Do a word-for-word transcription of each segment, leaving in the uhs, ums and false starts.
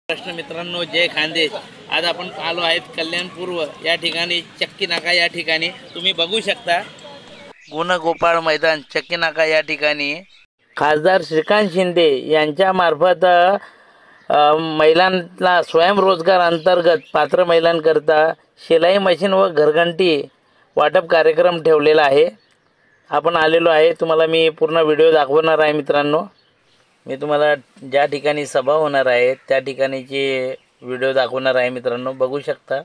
प्रश्न मित्रांनो, जय खानदेश। आज आपण आलो आहेत कल्याण पूर्व या ठिकाणी, चक्की नाका या ठिकाणी तुम्ही बघू शकता गुणगोपाळ मैदान चक्की नाका या ठिकाणी खासदार श्रीकांत शिंदे यांच्या मार्फत महिलांना स्वयंरोजगार अंतर्गत पात्र महिलांकरता शिलाई मशीन व घरघंटी वाटप कार्यक्रम ठेवलेला आहे। आपण आलेलो आहे, तुम्हाला मी पूर्ण व्हिडिओ दाखवणार आहे मित्रांनो। मी तुम्हाला ज्या ठिकाणी सभा होणार आहे त्या ठिकाणीची व्हिडिओ दाखवणार आहे मित्रांनो, बघू शकता।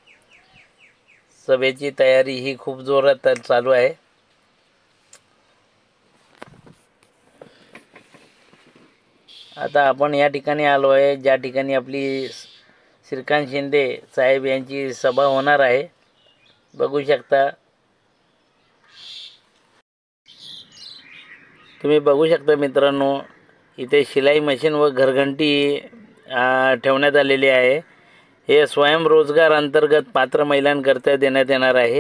सभेची तयारी ही खूप जोरात चालू आहे। आता आपण या ठिकाणी आलो आहे ज्या ठिकाणी आपली श्रीकांत शिंदे साहेब यांची सभा होणार आहे, बघू शकता। तुम्ही बघू शकता मित्रांनो, इथे शिलाई मशीन व घरघंटी ठेवण्यात आलेली आहे। हे स्वयंरोजगार अंतर्गत पात्र महिलांकरता देण्यात येणार आहे।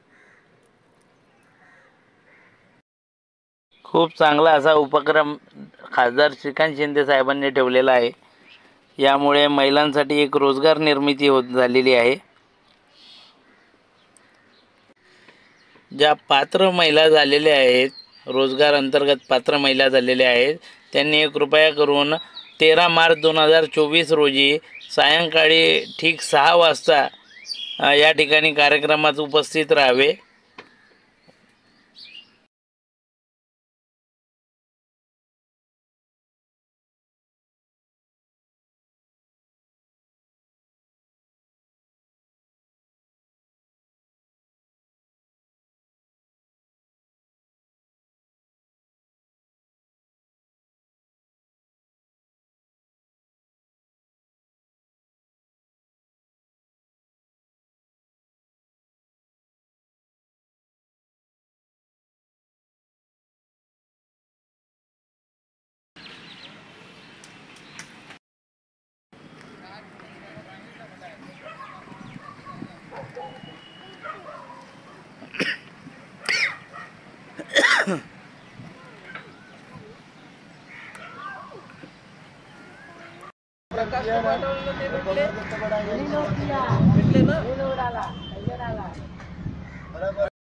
खूप चांगला असा उपक्रम खासदार श्रीकांत शिंदे साहेबांनी ठेवलेला आहे। यामुळे महिलांसाठी एक रोजगार निर्मिती होत झालेली आहे। ज्या पात्र महिला झालेल्या आहेत, रोजगार अंतर्गत पात्र महिला झालेल्या आहेत, त्यांनी कृपया करून तेरा मार्च दोन हजार चोवीस रोजी सायंकाळी ठीक सहा वाजता या ठिकाणी कार्यक्रमात उपस्थित राहावे। प्रकाश